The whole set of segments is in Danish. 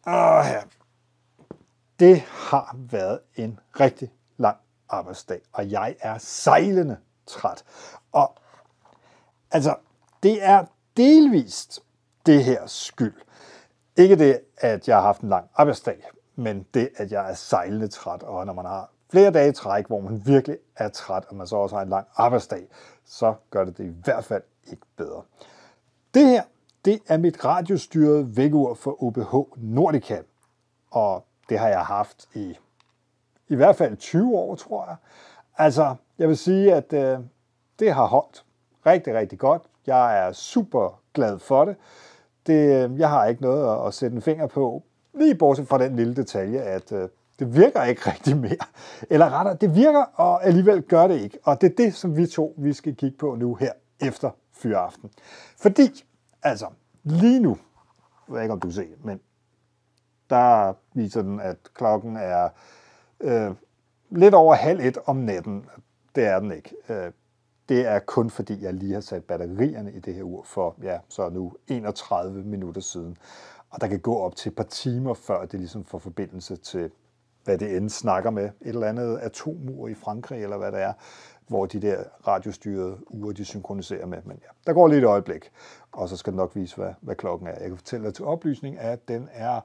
Ja. Det har været en rigtig lang arbejdsdag, og jeg er sejlende træt. Og altså, det er delvist det her skyld. Ikke det, at jeg har haft en lang arbejdsdag, men det, at jeg er sejlende træt. Og når man har flere dage i træk, hvor man virkelig er træt, og man så også har en lang arbejdsdag, så gør det i hvert fald ikke bedre. Det her, det er mit radiostyrede vækkeur for OBH Nordica, og det har jeg haft i hvert fald 20 år, tror jeg. Altså, jeg vil sige, at det har holdt rigtig, rigtig godt. Jeg er super glad for det. Jeg har ikke noget at sætte en finger på, lige bortset fra den lille detalje, at det virker ikke rigtig mere. Eller rettere, det virker, og alligevel gør det ikke. Og det er det, som vi skal kigge på nu her efter fyraften. Fordi, altså, lige nu, jeg ved ikke, om du ser, men der viser den, at klokken er lidt over 12:30 om natten. Det er den ikke. Det er kun fordi, jeg lige har sat batterierne i det her ur for, så nu 31 minutter siden. Og der kan gå op til et par timer, før det ligesom får forbindelse til, hvad det end snakker med. Et eller andet atomur i Frankrig, eller hvad det er, hvor de der radiostyrede ure, de synkroniserer med. Men ja, der går lige et øjeblik, og så skal det nok vise, hvad klokken er. Jeg kan fortælle dig til oplysning, at den er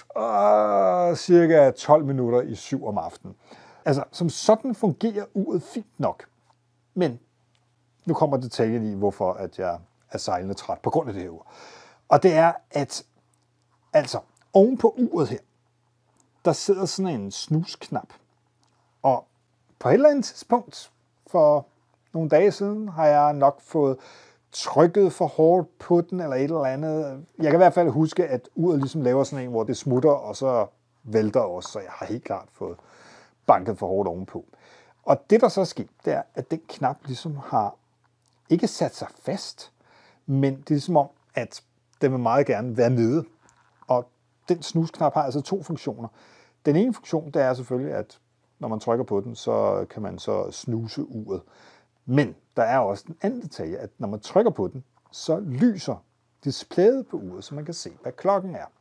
cirka 12 minutter i 7 om aftenen. Altså, som sådan fungerer uret fint nok. Men nu kommer detaljen i, hvorfor at jeg er sejlende træt på grund af det her ur. Og det er, at altså, oven på uret her, der sidder sådan en snusknap. Og på et eller andet tidspunkt, for nogle dage siden, har jeg nok fået trykket for hårdt på den, eller et eller andet. Jeg kan i hvert fald huske, at uret ligesom laver sådan en, hvor det smutter, og så vælter også, så jeg har helt klart fået banket for hårdt ovenpå. Og det, der så er sket, det er, at den knap ligesom har ikke sat sig fast, men det er ligesom om, at den vil meget gerne være nede. Og den snusknap har altså 2 funktioner. Den ene funktion, det er selvfølgelig, at når man trykker på den, så kan man så snuse uret. Men der er også den anden detalje, at når man trykker på den, så lyser displayet på uret, så man kan se, hvad klokken er.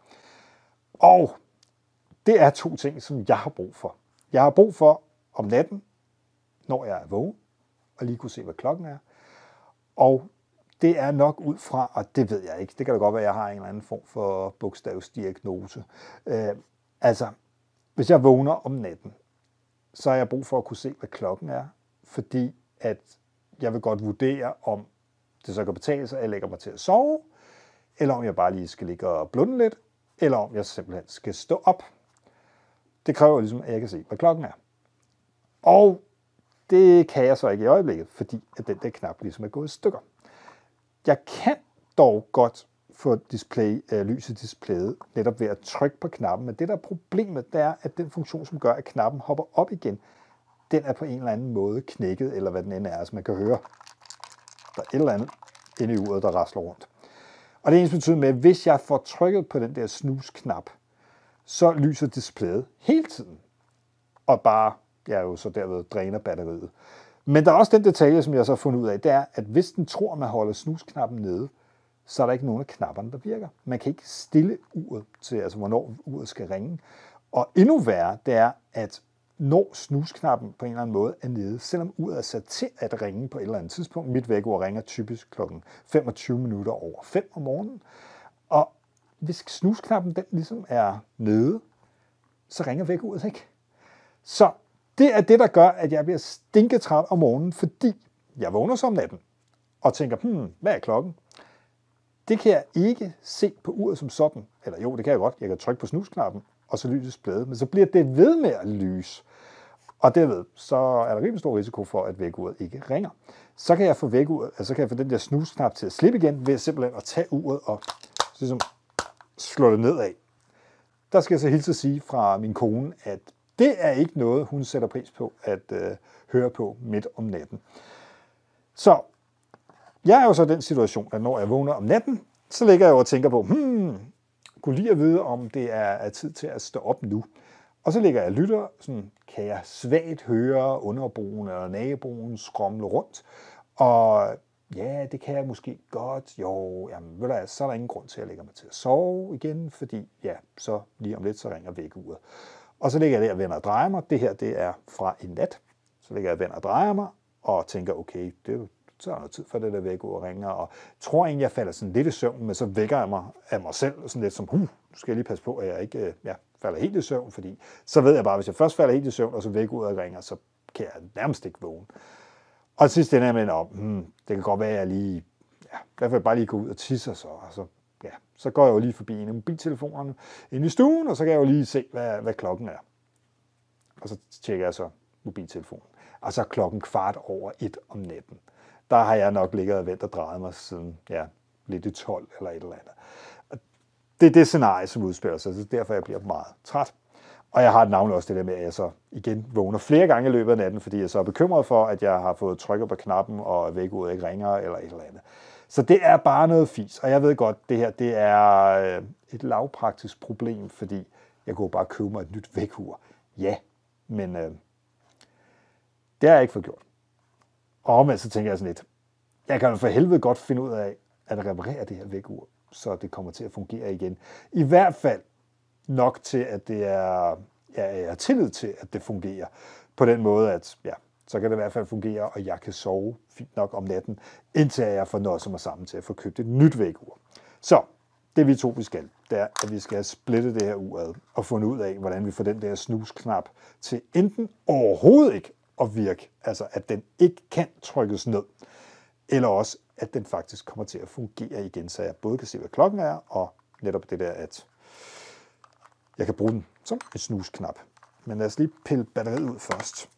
Og det er 2 ting, som jeg har brug for. Jeg har brug for om natten, når jeg er vågen, og lige kunne se, hvad klokken er. Og det er nok ud fra, og det ved jeg ikke, det kan da godt være, at jeg har en eller anden form for bogstavsdiagnose. Altså, hvis jeg vågner om natten, så har jeg brug for at kunne se, hvad klokken er, fordi at jeg vil godt vurdere, om det så kan betale sig, at jeg lægger mig til at sove, eller om jeg bare lige skal ligge og blunde lidt, eller om jeg simpelthen skal stå op. Det kræver ligesom, at jeg kan se, hvad klokken er. Og det kan jeg så ikke i øjeblikket, fordi at den der knap ligesom er gået i stykker. Jeg kan dog godt få lys i displayet netop ved at trykke på knappen, men det der er problemet, det er, at den funktion, som gør, at knappen hopper op igen, den er på en eller anden måde knækket, eller hvad den end er. Altså man kan høre, der er et eller andet inde i uret, der rasler rundt. Og det eneste betyder med, at hvis jeg får trykket på den der snusknap, så lyser displayet hele tiden. Og bare, jeg jo så derved dræner batteriet. Men der er også den detalje, som jeg så har fundet ud af, det er, at hvis den tror, man holder snusknappen nede, så er der ikke nogen af knapperne, der virker. Man kan ikke stille uret til, altså hvornår uret skal ringe. Og endnu værre, det er, at når snusknappen på en eller anden måde er nede, selvom uret er sat til at ringe på et eller andet tidspunkt, mit vækkeur ringer typisk klokken 25 minutter over 5 om morgenen, og hvis snusknappen den ligesom er nede, så ringer vækkeuret ikke. Så det er det, der gør, at jeg bliver stinketræt om morgenen, fordi jeg vågner så om natten og tænker, hvad er klokken? Det kan jeg ikke se på uret som sådan. Eller jo, det kan jeg godt. Jeg kan trykke på snusknappen, og så lyses bladet. Men så bliver det ved med at lyse. Og derved, så er der rimelig stor risiko for, at vækkeuret ikke ringer. Så kan jeg få vækkeuret, altså så kan jeg få den der snusknap til at slippe igen, ved simpelthen at tage uret og ligesom slå det nedad. Der skal jeg så hilse at sige fra min kone, at det er ikke noget, hun sætter pris på at høre på midt om natten. Så jeg er jo så i den situation, at når jeg vågner om natten, så ligger jeg jo og tænker på, kunne lige at vide, om det er tid til at stå op nu. Og så ligger jeg og lytter, sådan kan jeg svagt høre underboen eller naboen skrumle rundt. Og ja, det kan jeg måske godt. Jo, jamen, ved du, så er der ingen grund til, at jeg lægger mig til at sove igen, fordi ja, så lige om lidt, så ringer vækkeuret. Og så ligger jeg der og vender og drejer mig. Det her, det er fra i nat. Så ligger jeg og vender og drejer mig, og tænker, okay, så er der noget tid for det der vækkeur ringer, og tror egentlig, jeg falder sådan lidt i søvn, men så vækker jeg mig af mig selv, sådan lidt som, nu skal jeg lige passe på, at jeg ikke falder helt i søvn, fordi så ved jeg bare, hvis jeg først falder helt i søvn, og så vækkeuret ringer, så kan jeg nærmest ikke vågne. Og sidst ender jeg med, det kan godt være, at jeg lige, i hvert fald bare lige gå ud og tisse, og så går jeg jo lige forbi en af mobiltelefonerne inde i stuen, og så kan jeg jo lige se, hvad klokken er. Og så tjekker jeg så mobiltelefonen. Og så er klokken 1:15 om natten. Der har jeg nok ligget og ventet og drejet mig siden, lidt i 12 eller et eller andet. Og det er det scenarie, som udspiller sig, så derfor jeg bliver meget træt. Og jeg har et navn også det der med, at jeg så igen vågner flere gange i løbet af natten, fordi jeg så er bekymret for, at jeg har fået trykket på knappen, og vækkeuret ikke ringer eller et eller andet. Så det er bare noget fis, og jeg ved godt, det her det er et lavpraktisk problem, fordi jeg kunne bare købe mig et nyt vækkeur. Ja, men det har jeg ikke fået gjort. Og omvendt så tænker jeg sådan lidt, jeg kan for helvede godt finde ud af at reparere det her vækkeur, så det kommer til at fungere igen. I hvert fald nok til, at det er, jeg har tillid til, at det fungerer på den måde, at så kan det i hvert fald fungere, og jeg kan sove fint nok om natten, indtil jeg får noget mig sammen til at få købt et nyt vækkeur. Så det vi skal, det er, at vi skal have splittet det her ur ad, og fundet ud af, hvordan vi får den der snusknap til enten overhovedet ikke at virke, altså at den ikke kan trykkes ned, eller også, at den faktisk kommer til at fungere igen, så jeg både kan se, hvad klokken er, og netop det der, at jeg kan bruge den som en snusknap. Men lad os lige pille batteriet ud først.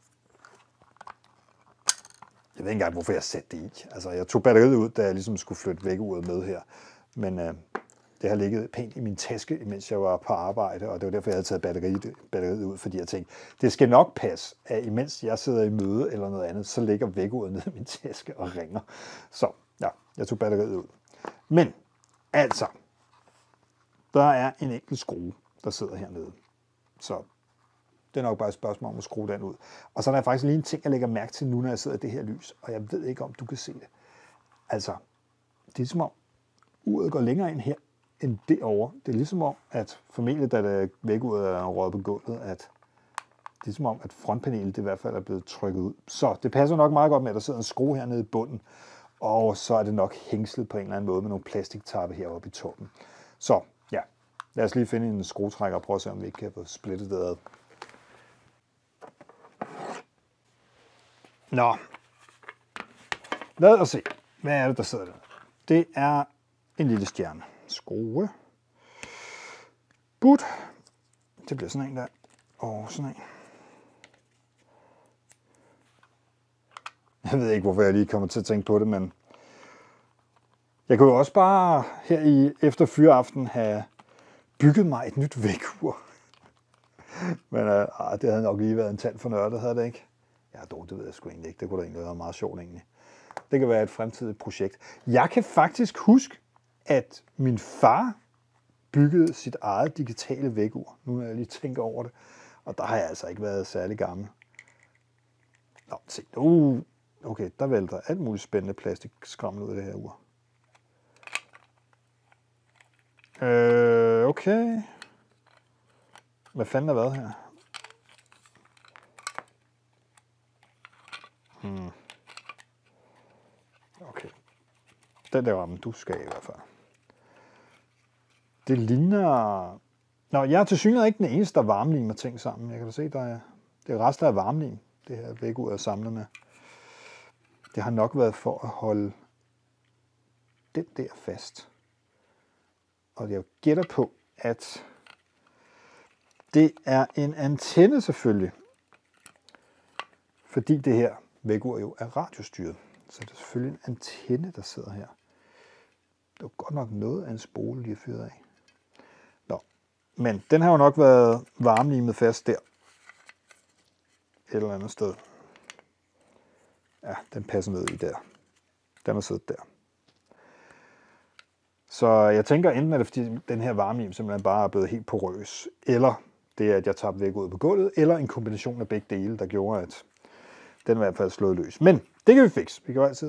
Jeg ved ikke engang, hvorfor jeg satte det i. Altså, jeg tog batteriet ud, da jeg ligesom skulle flytte vækkeuret med her. Men det har ligget pænt i min taske, mens jeg var på arbejde, og det var derfor, jeg havde taget batteriet ud, fordi jeg tænkte, det skal nok passe, at imens jeg sidder i møde eller noget andet, så ligger vækkeuret nede i min taske og ringer. Så jeg tog batteriet ud. Men altså, der er en enkelt skrue, der sidder hernede. Så det er nok bare et spørgsmål om at skrue den ud. Og så er der faktisk lige en ting, jeg lægger mærke til nu, når jeg sidder i det her lys, og jeg ved ikke, om du kan se det. Altså, det er som om uret går længere ind her, end derovre. Det er ligesom om, at formentlig, da det vækkeuret er røget på gulvet, at det er som om, at frontpanelet i hvert fald er blevet trykket ud. Så det passer nok meget godt med, at der sidder en skrue hernede i bunden, og så er det nok hængslet på en eller anden måde med nogle plastiktappe heroppe i toppen. Så lad os lige finde en skruetrækker og prøve at se, om vi ikke kan få splittet det ad. Nå, lad os se. Hvad er det, der sidder der? Det er en lille stjerne. Skrue. But. Det bliver sådan en der. Og sådan en. Jeg ved ikke, hvorfor jeg lige kommer til at tænke på det, men jeg kunne jo også bare her i efter fyreaften have bygget mig et nyt vækkeur. Men det havde nok lige været en tand for nørdet, havde det ikke? Ja, det ved jeg sgu egentlig ikke. Det kunne da egentlig være meget sjovt egentlig. Det kan være et fremtidigt projekt. Jeg kan faktisk huske, at min far byggede sit eget digitale vækkeur. Nu når jeg lige tænker over det. Og der har jeg altså ikke været særlig gammel. Nå, se. Okay, der vælter alt muligt spændende plastikskraml ud af det her ur. Okay. Hvad fanden har været her? Okay. Den der ramme, du skal i hvert fald. Det ligner... Nå, jeg er tilsyneladende ikke den eneste, der varmelimer ting sammen. Jeg kan da se, der er... Det er rester af varmelim, det her vækkeur er samlet med. Det har nok været for at holde den der fast. Og jeg gætter på, at det er en antenne selvfølgelig. Fordi det her vækkeur jo er radiostyret. Så det er selvfølgelig en antenne, der sidder her. Det var godt nok noget af en spole, de har fyret af. Nå, men den har jo nok været varmelimet fast der. Et eller andet sted. Ja, den passer ned i der. Den har siddet der. Så jeg tænker enten, at det fordi den her varmelim simpelthen bare er blevet helt porøs, eller det er, at jeg tabte væk ud på gulvet, eller en kombination af begge dele, der gjorde, at den i hvert fald slået løs. Men det kan vi fikse. Vi kan jo altid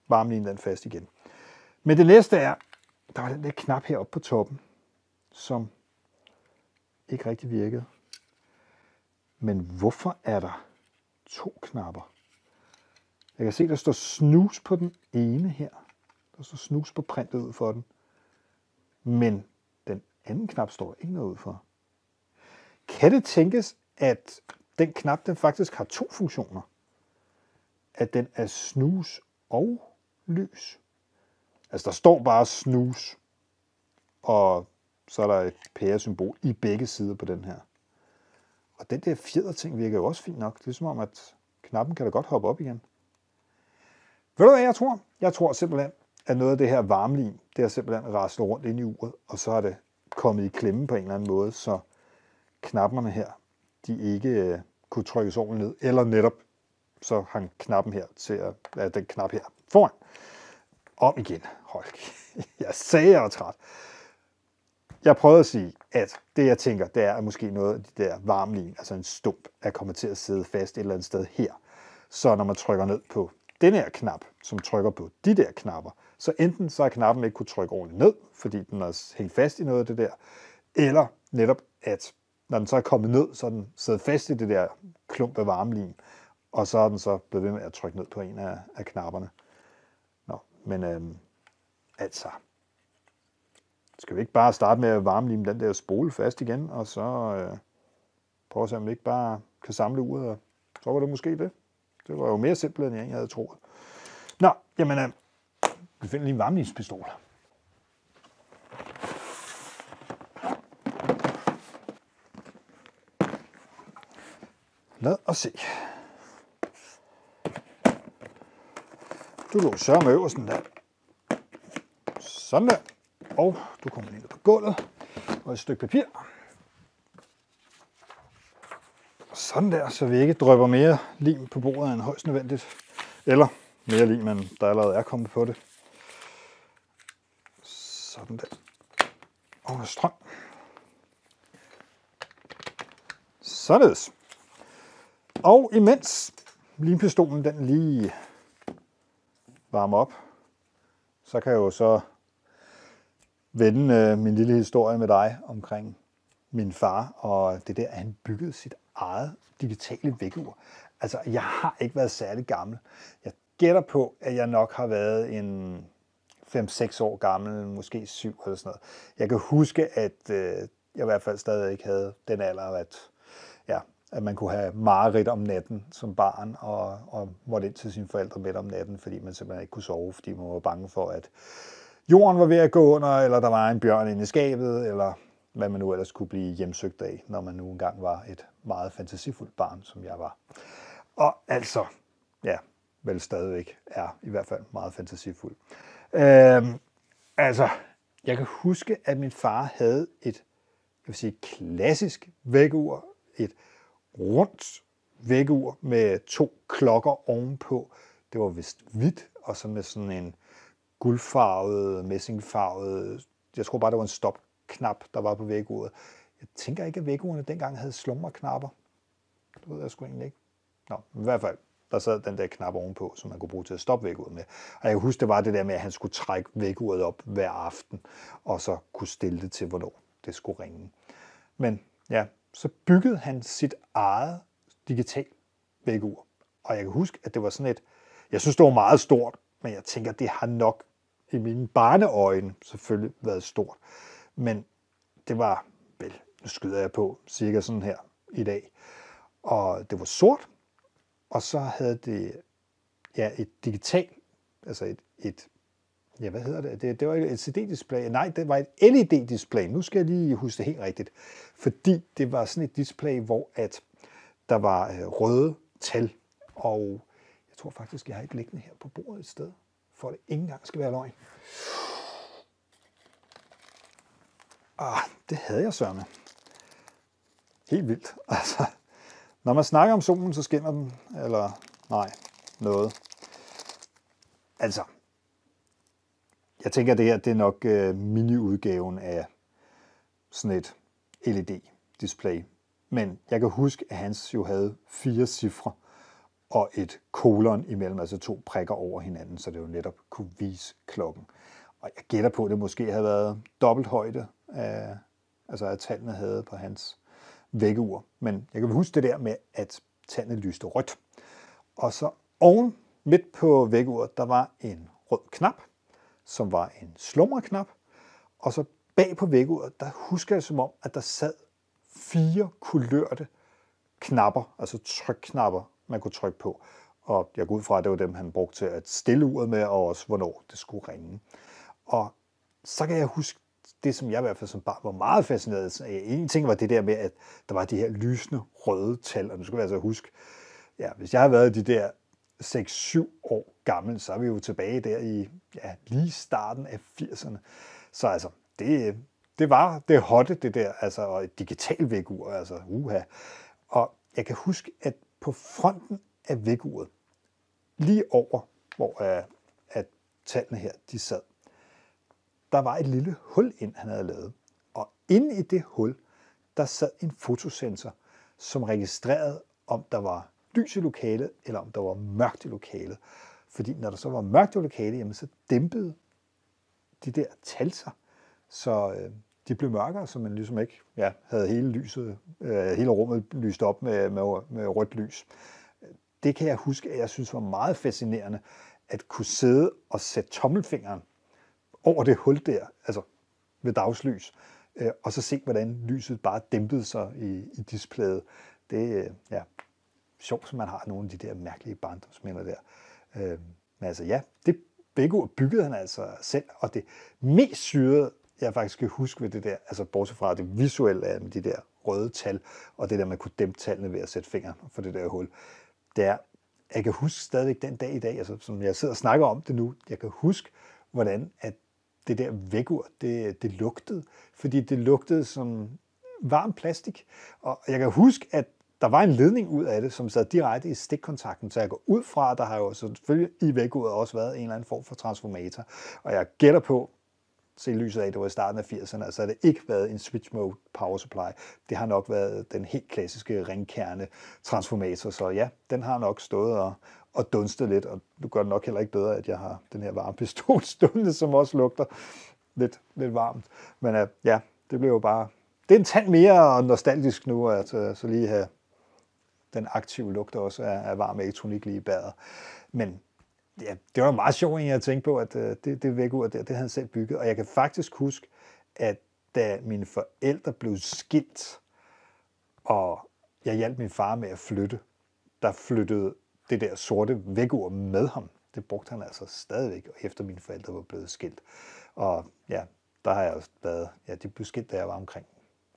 varmelinen den fast igen. Men det næste er, der var den der knap heroppe på toppen, som ikke rigtig virkede. Men hvorfor er der 2 knapper? Jeg kan se, der står snus på den ene her. Der står snus på printet ud for den. Men den anden knap står ikke noget ud for. Kan det tænkes, at den knap den faktisk har 2 funktioner? At den er snus og lys? Altså der står bare snus, og så er der et pæresymbol i begge sider på den her. Og den der fjederting virker jo også fint nok. Det er som om, at knappen kan da godt hoppe op igen. Ved du hvad jeg tror? Jeg tror simpelthen, at noget af det her varmelim, det har simpelthen raslet rundt ind i uret, og så er det kommet i klemme på en eller anden måde, så knapperne her, de ikke kunne trykkes ordentligt ned, eller netop så hang knappen her til at den knap her foran. Om igen. Hold. Jeg sagde, jeg var træt. Jeg prøvede at sige, at det jeg tænker, det er at måske noget af de der varmelim, altså en stump, er kommet til at sidde fast et eller andet sted her. Så når man trykker ned på den her knap, som trykker på de der knapper, så enten så har knappen ikke kunne trykke ordentligt ned, fordi den er hængt fast i noget af det der, eller netop at når den så er kommet ned, så er den sidder fast i det der klump af varmelim, og så er den så blevet ved med at trykke ned på en af knapperne. Nå, men altså, skal vi ikke bare starte med at varmelime den der spole fast igen, og så prøve at se, om vi ikke bare kan samle uret, og så var det måske det. Det var jo mere simpelt, end jeg havde troet. Nå, jamen, vi finder lige en varmelimspistol. Lad os se. Du lå sørge med øversten der. Sådan der. Og du kommer lige ned på gulvet. Og et stykke papir. Sådan der, så vi ikke drypper mere lim på bordet end højst nødvendigt. Eller mere lim, end der allerede er kommet på det. Sådan der. Og noget strøm. Således. Og imens limpistolen den lige varmer op, så kan jeg jo så vende min lille historie med dig omkring min far og det der, at han byggede sit eget digitale vækkeur. Altså, jeg har ikke været særlig gammel. Jeg gætter på, at jeg nok har været en 5-6 år gammel, måske 7 eller sådan noget. Jeg kan huske, at jeg i hvert fald stadig ikke havde den alder, at man kunne have mareridt om natten som barn, og måtte ind til sine forældre midt om natten, fordi man simpelthen ikke kunne sove, fordi man var bange for, at jorden var ved at gå under, eller der var en bjørn inde i skabet, eller hvad man nu ellers kunne blive hjemsøgt af, når man nu engang var et meget fantasifuldt barn, som jeg var. Og altså, ja, vel stadigvæk er i hvert fald meget fantasifuld. Jeg kan huske, at min far havde et, klassisk vækkeur, et rundt vækkeur med 2 klokker ovenpå. Det var vist hvidt, og så med sådan en guldfarvet, messingfarvet, jeg tror bare, det var en stopknap, der var på vækkeuret. Jeg tænker ikke, at vækkeurene dengang havde slumreknapper. Det ved jeg sgu egentlig ikke. Nå, i hvert fald, der sad den der knap ovenpå, som man kunne bruge til at stoppe vækkeuret med. Og jeg kan huske, det var det der med, at han skulle trække vækkeuret op hver aften, og så kunne stille det til, hvornår det skulle ringe. Men ja, så byggede han sit eget digital vækkeur. Og jeg kan huske, at det var sådan et, jeg synes, det var meget stort, men jeg tænker, det har nok i mine barneøjne selvfølgelig været stort. Men det var, vel, nu skyder jeg på, cirka sådan her i dag. Og det var sort, og så havde det et digitalt, altså hvad hedder det? Det var et CD-display. Nej, det var et LED-display. Nu skal jeg lige huske det helt rigtigt. Fordi det var sådan et display, hvor at der var røde tal. Og jeg tror faktisk, jeg har ikke liggende her på bordet et sted, for det ikke engang skal være løgn. Det havde jeg sørme. Helt vildt. Altså, når man snakker om solen, så skinner den. Eller nej, noget. Altså, jeg tænker, at det her det er nok mini-udgaven af sådan et LED-display. Men jeg kan huske, at hans jo havde 4 cifre. og et kolon imellem, altså 2 prikker over hinanden, så det jo netop kunne vise klokken. Og jeg gætter på, at det måske havde været dobbelt højde, at tallene havde på hans vækkeur. Men jeg kan huske det der med, at tallene lyste rødt. Og så oven midt på vækkeuret, der var en rød knap, som var en slumreknap. Og så bag på vækkeuret, der husker jeg som om, at der sad 4 kulørte knapper, altså trykknapper, man kunne trykke på. Og jeg går ud fra, at det var dem, han brugte til at stille uret med, og også hvornår det skulle ringe. Og så kan jeg huske det, som jeg i hvert fald som barn var meget fascineret af. En ting var det der med, at der var de her lysende røde tal, og nu skal jeg altså huske, ja, hvis jeg har været de der 6-7 år gammel, så er vi jo tilbage der i lige starten af 80'erne. Så altså, det var det hotte, det der, altså, og et digital vækkeur, altså, uha. Og jeg kan huske, at på fronten af vækkeuret, lige over, hvor at tallene her, de sad, der var et lille hul ind, han havde lavet. Og inde i det hul, der sad en fotosensor, som registrerede, om der var lys i lokalet, eller om der var mørkt i lokalet. Fordi når der så var mørkt i lokalet, jamen, så dæmpede de der tal sig, så de blev mørkere, så man ligesom ikke havde hele rummet lyst op med rødt lys. Det kan jeg huske, at jeg synes var meget fascinerende, at kunne sidde og sætte tommelfingeren over det hul der, altså ved dagslys, og så se, hvordan lyset bare dæmpede sig i displayet. Det er sjovt, som man har nogle af de der mærkelige barndomsminder der. Men altså ja, det vækkeur byggede han altså selv, og det mest syrede, jeg faktisk kan huske ved det der, altså bortset fra det visuelle af de der røde tal, og det der, man kunne dæmpe tallene ved at sætte fingeren for det der hul, det er, jeg kan huske stadigvæk den dag i dag, altså som jeg sidder og snakker om det nu, jeg kan huske, hvordan at det der vækkeur, det lugtede, fordi det lugtede som varm plastik, og jeg kan huske, at der var en ledning ud af det, som sad direkte i stikkontakten, så jeg går ud fra, at der har jo selvfølgelig i vækkeuret også været en eller anden form for transformator, og jeg gætter på, se lyset af, det var i starten af 80'erne, altså har det ikke været en switch mode power supply. Det har nok været den helt klassiske ringkerne transformator, så ja, den har nok stået og dunstet lidt, og du gør det nok heller ikke bedre, at jeg har den her varmepistol stående, som også lugter lidt varmt. Men ja, det blev jo bare, det er en tand mere nostalgisk nu, at så lige have den aktive lugt også af varm elektronik lige i badet. Men ja, det var meget sjovt, at tænke på, at det vækkeur der, det havde han selv bygget. Og jeg kan faktisk huske, at da mine forældre blev skilt, og jeg hjalp min far med at flytte, der flyttede det der sorte vækkeur med ham. Det brugte han altså stadigvæk, efter mine forældre var blevet skilt. Og ja, der har jeg også været, de blev skilt, da jeg var omkring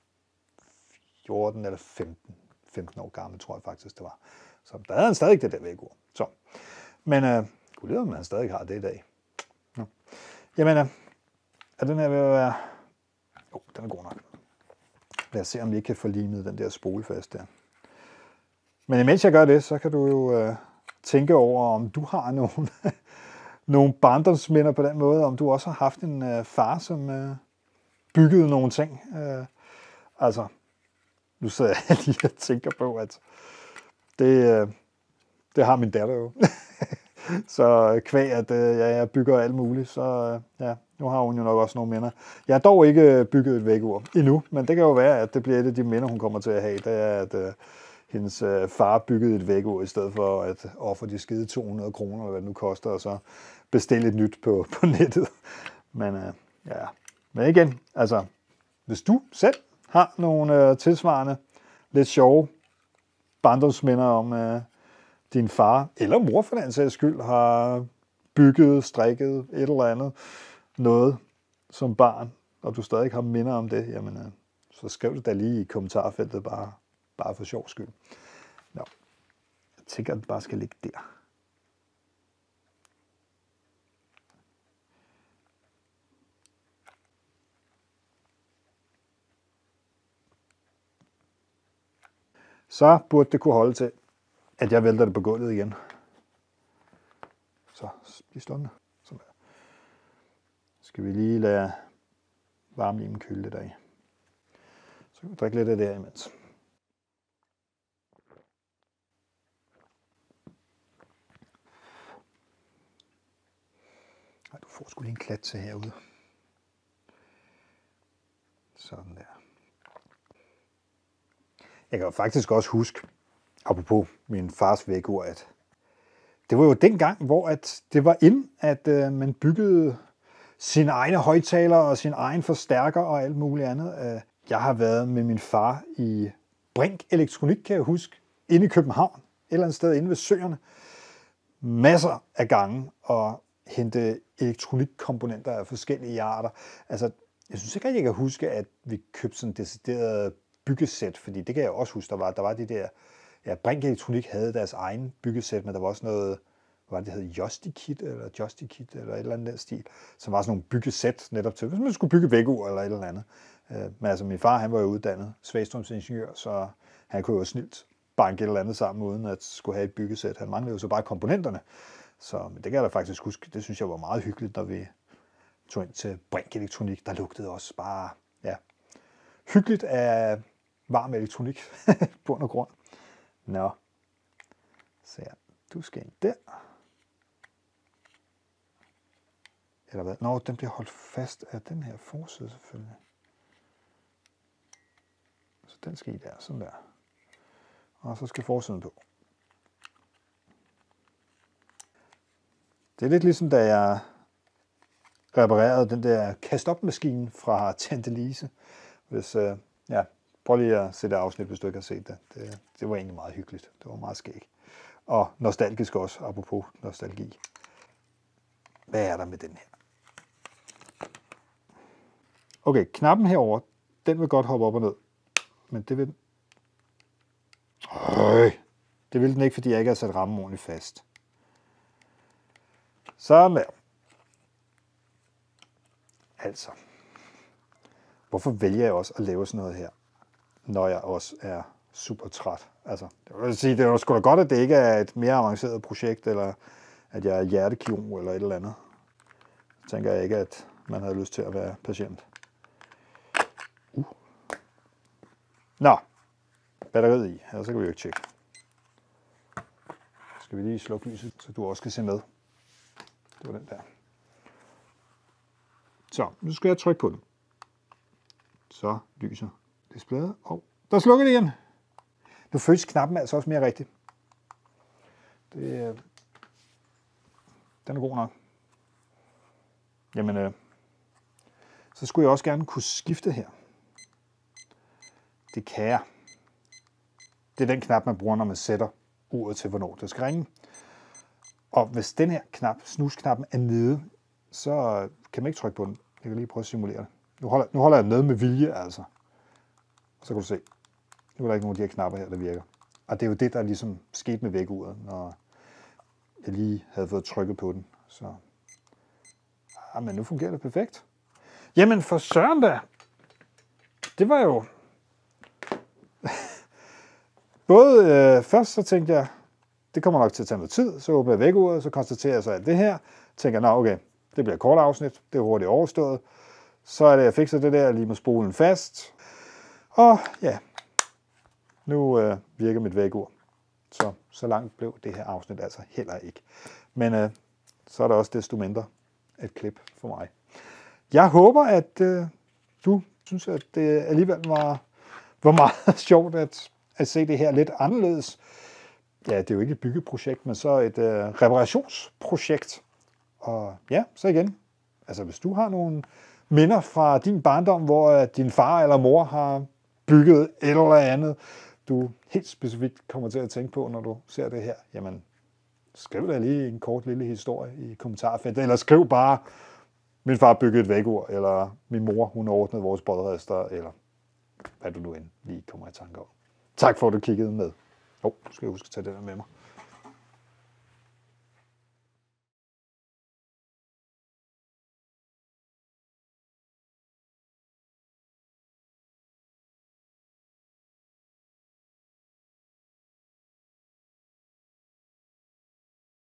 14 eller 15 år gammel, tror jeg faktisk, det var. Så der havde han stadig det der vækkeur. Så, men kunne lide, om han stadig har det i dag. Ja. Jamen, er den her ved at være... Jo, den er god nok. Lad os se, om vi ikke kan få limet den der spole fast der. Men imens jeg gør det, så kan du jo tænke over, om du har nogle barndomsminder på den måde, om du også har haft en far, som byggede nogle ting. Altså, nu sidder jeg lige og tænker på, at det har min datter jo. Så kvæg, at jeg bygger alt muligt, så nu har hun jo nok også nogle minder. Jeg har dog ikke bygget et vækkeur endnu, men det kan jo være, at det bliver et af de minder, hun kommer til at have. Det er, at hendes far byggede et vækkeur, i stedet for at ofre de skide 200 kroner, eller hvad det nu koster, og så bestille et nyt på nettet. Men men igen, altså, hvis du selv har nogle tilsvarende, lidt sjove barndomsminder om din far, eller mor for den sags skyld, har bygget, strikket et eller andet noget som barn, og du stadig har minder om det, jamen, så skriv det da lige i kommentarfeltet, bare for sjov skyld. Nå. Jeg tænker, at den bare skal ligge der. Så burde det kunne holde til, at jeg vælter det på gulvet igen. Så bliv stående. Sådan der. Skal vi lige lade varmelimen køle lidt af. Så kan vi drikke lidt af det imens. Du får sgu lige en klat til herude. Sådan der. Jeg kan jo faktisk også huske, apropos min fars vægur, at det var jo dengang, hvor at det var at man byggede sine egne højttalere og sin egen forstærker og alt muligt andet. Jeg har været med min far i Brink Elektronik, kan jeg huske, inde i København, et eller andet sted inde ved Søerne. Masser af gange og hente elektronikkomponenter af forskellige arter. Altså, jeg synes ikke, at jeg kan huske, at vi købte sådan decideret byggesæt, fordi det kan jeg også huske, der var de der, ja, Brink Elektronik havde deres egen byggesæt, men der var også noget, hvad det hed, Justikit eller et eller andet den stil, som var sådan nogle byggesæt netop til, hvis man skulle bygge vægur eller et eller andet. Men altså min far, han var jo uddannet svagstrømsingeniør, så han kunne jo snilt banke et eller andet sammen, uden at skulle have et byggesæt. Han manglede jo så bare komponenterne. Så men det kan jeg da faktisk huske. Det synes jeg var meget hyggeligt, når vi tog ind til Brink Elektronik. Der lugtede også bare, ja, hyggeligt af varm elektronik på og grund. Nå, så ja, du skal ind der. Eller hvad? Nå, den bliver holdt fast af den her forside selvfølgelig. Så den skal i der, sådan der. Og så skal forsiden på. Det er lidt ligesom, da jeg reparerede den der kast-op-maskine fra Tante Lise. Hvis, ja, prøv lige at se det afsnit, hvis du ikke har set det. Det var egentlig meget hyggeligt. Det var meget skægt. Og nostalgisk også, apropos nostalgi. Hvad er der med den her? Okay, knappen herover, den vil godt hoppe op og ned. Men det vil den... Det vil den ikke, fordi jeg ikke har sat rammen ordentligt fast. Sådan der. Altså. Hvorfor vælger jeg også at lave sådan noget her, når jeg også er super træt? Altså, det vil sige, det er jo sgu da godt, at det ikke er et mere avanceret projekt, eller at jeg er hjertekirurg eller et eller andet. Så tænker jeg ikke, at man havde lyst til at være patient. Nå, batteriet i, her så kan vi jo ikke tjekke. Skal vi lige slukke lyset, så du også kan se med. Det var den der. Så, nu skal jeg trykke på den. Så lyser displayet. Der er slukket igen. Nu føles knappen altså også mere rigtig. Den er god nok. Jamen, så skulle jeg også gerne kunne skifte her. Det kan jeg. Det er den knap, man bruger, når man sætter uret til, hvornår det skal ringe. Og hvis den her knap, snusknappen, er nede, så kan man ikke trykke på den. Jeg kan lige prøve at simulere det. Nu holder jeg nede med vilje, altså. Og så kan du se, nu er der ikke nogen af de her knapper her, der virker. Og det er jo det, der ligesom skete med væguret, når jeg lige havde fået trykket på den. Så, men nu fungerer det perfekt. Jamen for søren da, det var jo... Både først så tænkte jeg, det kommer nok til at tage noget tid, så åbner jeg væguret, så konstaterer jeg så alt det her. Tænker, okay, det bliver et kort afsnit, det er hurtigt overstået. Så er det, jeg fikser det der, lige med spolen fast. Og ja, nu virker mit vægur. Så langt blev det her afsnit altså heller ikke. Men så er der også desto mindre et klip for mig. Jeg håber, at du synes, at det alligevel var meget sjovt at se det her lidt anderledes. Ja, det er jo ikke et byggeprojekt, men så et reparationsprojekt. Og ja, så igen. Altså, hvis du har nogle minder fra din barndom, hvor din far eller mor har bygget et eller andet, du helt specifikt kommer til at tænke på, når du ser det her, jamen, skriv da lige en kort lille historie i kommentarfeltet, eller skriv bare, min far byggede et vægur, eller min mor, hun ordnede vores brødrester, eller hvad du nu end lige kommer i tanke om. Tak for, at du kiggede med. Nu skal jeg huske at tage det der med mig.